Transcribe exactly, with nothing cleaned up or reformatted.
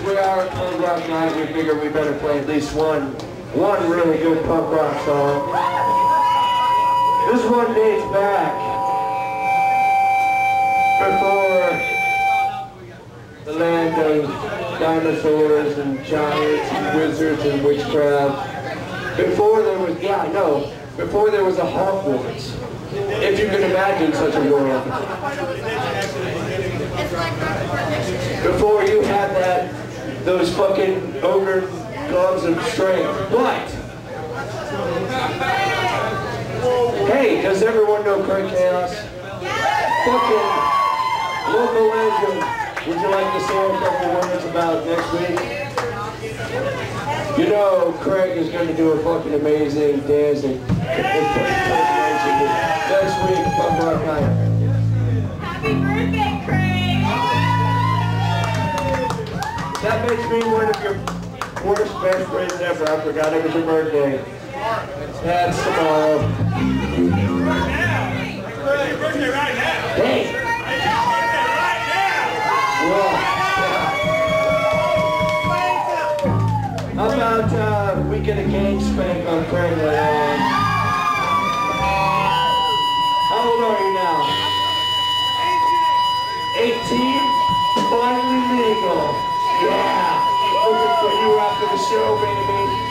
we are a punk rock night, we figured we better play at least one, one really good punk rock song. This one dates back before the land of dinosaurs and giants and wizards and witchcraft. Before there was, yeah, no, before there was a Hogwarts. If you can imagine such a world. Before you had that, those fucking ogre gloves of strength. But, hey, does everyone know Craig Chaos? Fucking local legend. Would you like to say a couple words about next week? You know, Craig is going to do a fucking amazing dancing next week, Punk Rock Night. Happy birthday, Craig! That makes me one of your worst best friends ever. I forgot it was your birthday. That's tomorrow. Right now! It's your birthday right now! Hey! It's your birthday right now! Well, how about uh, we get a gang spank on Craig later on? How old are you now? eighteen? Finally legal. Yeah. Looking for you after the show, baby.